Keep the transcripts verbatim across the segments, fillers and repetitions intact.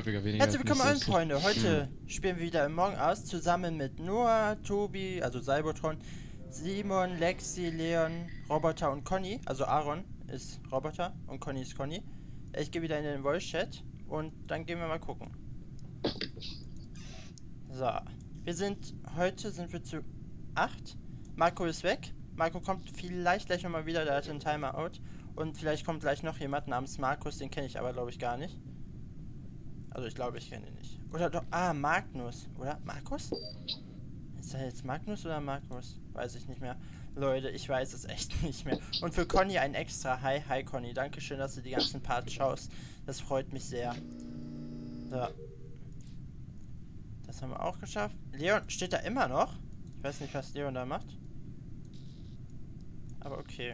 Herzlich willkommen allen Freunde. Heute mhm. spielen wir wieder Among Us zusammen mit Noah, Tobi, also Cybotron, Simon, Lexi, Leon, Roboter und Conny. Also Aaron ist Roboter und Conny ist Conny. Ich gehe wieder in den Voice Chat und dann gehen wir mal gucken. So, wir sind heute sind wir zu acht. Marco ist weg. Marco kommt vielleicht gleich nochmal wieder, der hat einen Timer-Out. Und vielleicht kommt gleich noch jemand namens Markus, den kenne ich aber glaube ich gar nicht. Also ich glaube, ich kenne ihn nicht. Oder doch, ah, Magnus, oder? Markus? Ist er jetzt Magnus oder Markus? Weiß ich nicht mehr. Leute, ich weiß es echt nicht mehr. Und für Conny ein extra Hi, hi Conny. Dankeschön, dass du die ganzen Parts schaust. Das freut mich sehr. So. Das haben wir auch geschafft. Leon steht da immer noch. Ich weiß nicht, was Leon da macht. Aber okay.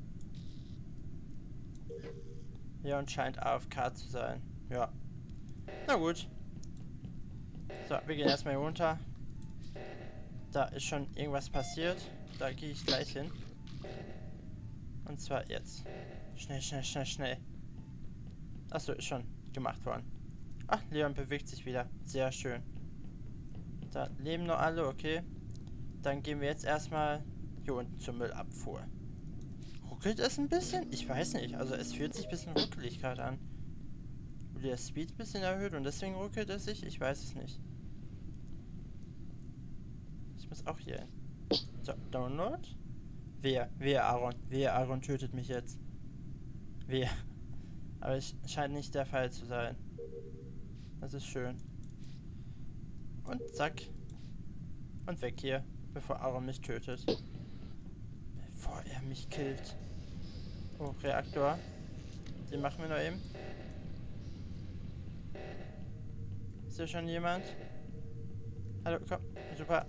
Leon scheint A F K zu sein. Ja. Na gut. So, wir gehen erstmal hier runter. Da ist schon irgendwas passiert. Da gehe ich gleich hin. Und zwar jetzt. Schnell, schnell, schnell, schnell. Achso, ist schon gemacht worden. Ach, Leon bewegt sich wieder. Sehr schön. Da leben noch alle, okay. Dann gehen wir jetzt erstmal hier unten zur Müllabfuhr. Ruckelt es ein bisschen? Ich weiß nicht. Also es fühlt sich ein bisschen ruckelig gerade an. Wurde der Speed ein bisschen erhöht und deswegen ruckelt es sich? Ich weiß es nicht. Ich muss auch hier hin. So, Download. Wer? Wer, Aaron? Wer, Aaron tötet mich jetzt? Wer? Aber es scheint nicht der Fall zu sein. Das ist schön. Und zack. Und weg hier, bevor Aaron mich tötet. Bevor er mich killt. Oh, Reaktor. Den machen wir noch eben. Ist hier schon jemand? Hallo, komm. Super.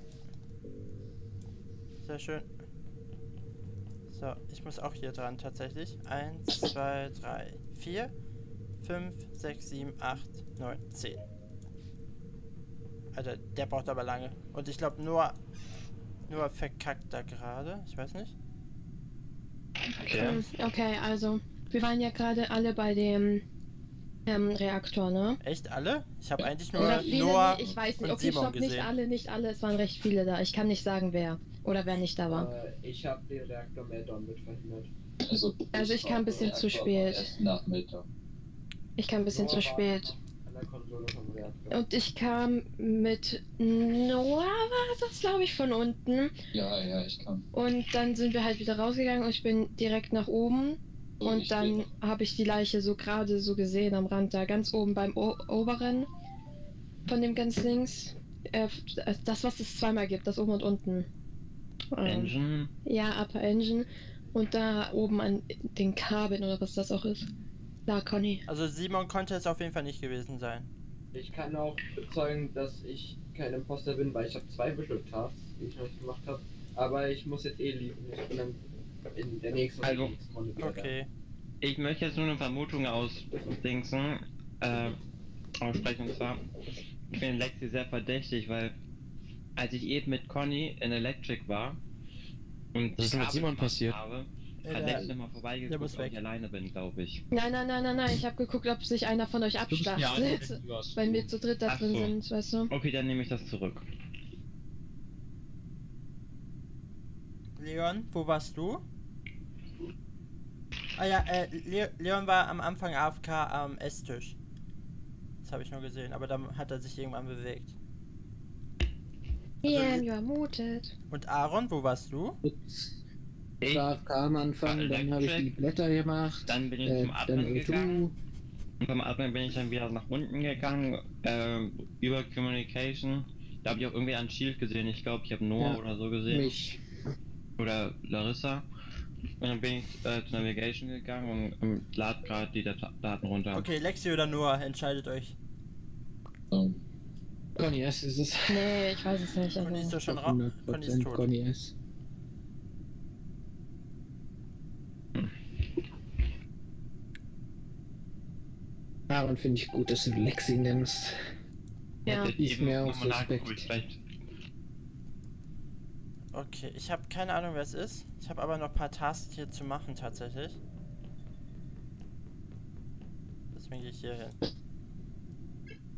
Sehr schön. So, ich muss auch hier dran tatsächlich. eins, zwei, drei, vier, fünf, sechs, sieben, acht, neun, zehn. Alter, der braucht aber lange. Und ich glaube nur... Nur verkackt da gerade. Ich weiß nicht. Okay. Okay, also... Wir waren ja gerade alle bei dem... Ähm, Reaktor, ne? Echt alle? Ich habe eigentlich nur Oder viele, Noah ich weiß nicht, und okay, Simon stopp, gesehen. nicht alle, nicht alle, es waren recht viele da. Ich kann nicht sagen, wer. Oder wer nicht da war. Äh, ich habe den Reaktor Meltdown mit verhindert. Also, also ich kam ein bisschen zu spät. Ich kam ein bisschen zu spät. Und ich kam mit Noah, war das glaube ich, von unten. Ja, ja, ich kam. Und dann sind wir halt wieder rausgegangen und ich bin direkt nach oben. So, und dann habe ich die Leiche so gerade so gesehen am Rand da, ganz oben beim o oberen von dem ganz links. Äh, das, was es zweimal gibt, das oben und unten. Engine? Ähm, ja, Upper Engine. Und da oben an den Kabeln oder was das auch ist. Da, Conny. Also Simon konnte es auf jeden Fall nicht gewesen sein. Ich kann auch bezeugen, dass ich kein Imposter bin, weil ich habe zwei Visual-Tasks, die ich noch nicht gemacht habe. Aber ich muss jetzt eh lieben. Ich bin dann in der nächsten also, okay. Ich möchte jetzt nur eine Vermutung ausdingsen, äh, aussprechen, und zwar, ich finde Lexi sehr verdächtig, weil als ich eben mit Conny in Electric war und das ist mit Simon passiert, habe, hat Lexi nochmal vorbeigeguckt, ob ich alleine bin, glaube ich. Nein, nein, nein, nein, nein, ich habe geguckt, ob sich einer von euch abstachelt, weil wir zu dritt da Ach drin so. sind, weißt du? Okay, dann nehme ich das zurück. Leon, wo warst du? Ah ja, äh, Le Leon war am Anfang A F K am Esstisch. Das habe ich nur gesehen, aber dann hat er sich irgendwann bewegt. Ja, also, you are muted. Und Aaron, wo warst du? Ich war A F K am Anfang, dann habe ich die Blätter gemacht. Dann bin ich äh, zum Atmen gegangen. Und beim Atmen bin ich dann wieder nach unten gegangen, äh, über Communication. Da habe ich auch irgendwie ein Shield gesehen. Ich glaube, ich habe Noah ja, oder so gesehen. Mich. Oder Larissa. Und dann bin ich äh, zur Navigation gegangen und ähm, lad gerade die Dat Daten runter. Okay, Lexi oder Noah, entscheidet euch. Um. Conny S ist es. Nee, ich weiß es nicht. Conny ist doch schon raus. Conny ist tot. Conny S. Hm. Aaron, finde ich gut, dass du Lexi nimmst. Ja, die ist mir auch suspekt. Okay, ich habe keine Ahnung, wer es ist. Ich habe aber noch ein paar Tasks hier zu machen, tatsächlich. Deswegen gehe ich hier hin.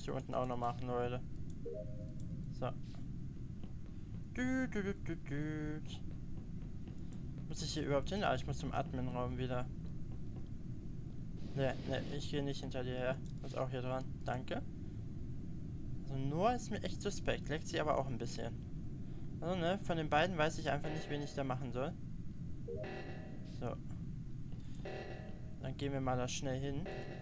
hier unten auch noch machen, Leute. So. Dü, dü, dü, dü, dü. Muss ich hier überhaupt hin? Ah, ich muss zum Admin-Raum wieder. Ne, ne, ich gehe nicht hinter dir her. Muss auch hier dran. Danke. Also Noah ist mir echt suspekt. Leckt sie aber auch ein bisschen. Also ne, von den beiden weiß ich einfach nicht, wen ich da machen soll. So. Dann gehen wir mal da schnell hin.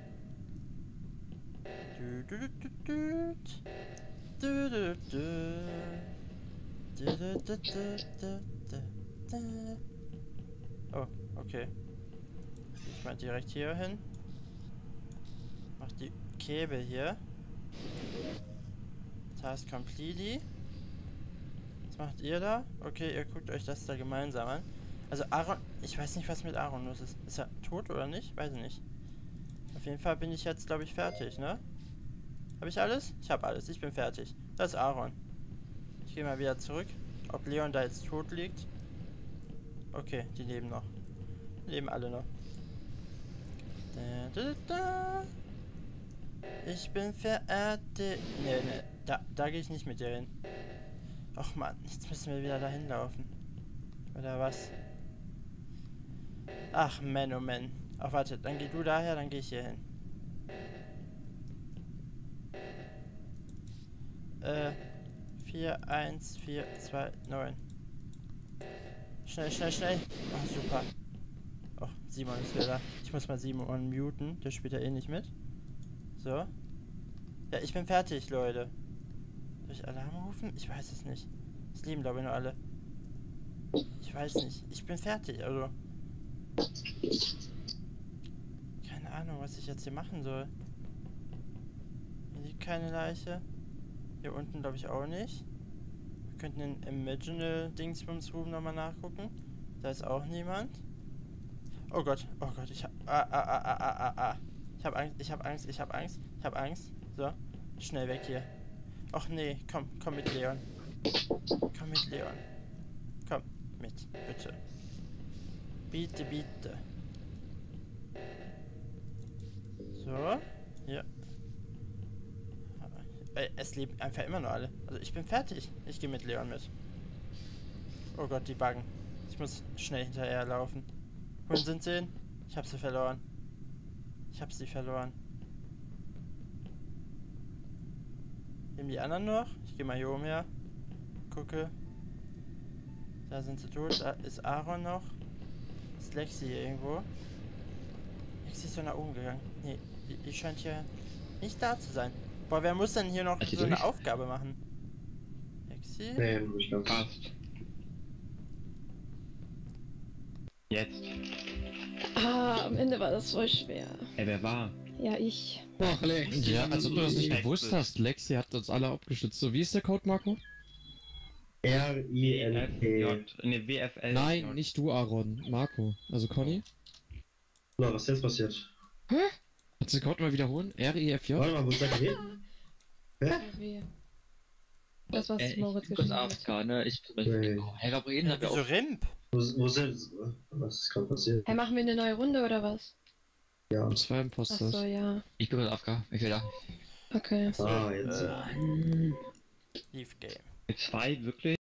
Du, du, du, du, du. Du, du, du. Du, du, du, du, du, du. Oh, okay. Geh ich mal direkt hier hin. Mach die Käbe hier. Task completely. Was macht ihr da? Okay, ihr guckt euch das da gemeinsam an. Also Aaron, ich weiß nicht, was mit Aaron los ist. Ist er tot oder nicht? Weiß ich nicht. Auf jeden Fall bin ich jetzt, glaube ich, fertig, ne? Habe ich alles? Ich habe alles. Ich bin fertig. Das ist Aaron. Ich gehe mal wieder zurück. Ob Leon da jetzt tot liegt? Okay, die leben noch. Die leben alle noch. Da, da, da. Ich bin fertig. Ne, ne. Da, da gehe ich nicht mit dir hin. Och man, jetzt müssen wir wieder dahin laufen. Oder was? Ach, man, oh man. Ach, warte, dann geh du daher, dann gehe ich hier hin. Äh, vier, eins, vier, zwei, neun. Schnell, schnell, schnell. Oh, super. Oh, Simon ist wieder da. Ich muss mal Simon unmuten, der spielt ja eh nicht mit. So. Ja, ich bin fertig, Leute. Soll ich Alarm rufen? Ich weiß es nicht. Es leben, glaube ich, nur alle. Ich weiß nicht. Ich bin fertig, also. Keine Ahnung, was ich jetzt hier machen soll. Hier liegt keine Leiche. Hier unten, glaube ich, auch nicht. Wir könnten in Imaginal Dingsbums Room nochmal nachgucken. Da ist auch niemand. Oh Gott, oh Gott, ich hab. Ah, ah, ah, ah, ah, ah, ah. Ich hab Angst, ich hab Angst, ich hab Angst, ich hab Angst. So, schnell weg hier. Och nee, komm, komm mit Leon. Komm mit Leon. Komm mit, bitte. Bitte, bitte. So, hier. Es leben einfach immer nur alle. Also ich bin fertig. Ich gehe mit Leon mit. Oh Gott, die buggen. Ich muss schnell hinterher laufen. Wohin sind sie hin? Ich hab sie verloren. Ich hab sie verloren. Nehmen die anderen noch? Ich gehe mal hier oben her. Gucke. Da sind sie tot. Da ist Aaron noch. Ist Lexi hier irgendwo? Lexi ist doch nach oben gegangen. Nee, die, die scheint hier nicht da zu sein. Boah, wer muss denn hier noch so eine Aufgabe machen? Lexi? Nee, ich glaube Passt. Jetzt. Ah, am Ende war das voll schwer. Ey, wer war? Ja, ich. Ach, Lex. Ja, als ob du das nicht Texte. gewusst hast. Lexi hat uns alle abgeschützt. So, wie ist der Code, Marco? R I L P. J. Ne, W F L. Nein, nicht du, Aaron. Marco. Also Conny. Na, was ist jetzt passiert? Kannst du den Code mal wiederholen? R I F J? Warte mal, wo seid ihr hin? Wie? Das, was Äh, ich Moritz bin kurz geschrieben A F hat. K, ne? Ich Nee. Herr Gabriel hat ja Wieso auch. Rimp? Wo, wo sind. Was ist gerade passiert? Hey, machen wir eine neue Runde oder was? Ja. Zwei Imposters. Achso, ja. Ich bin kurz A F K. Ich will da. Okay. Ah, jetzt. Äh, Leave Game. Zwei, wirklich?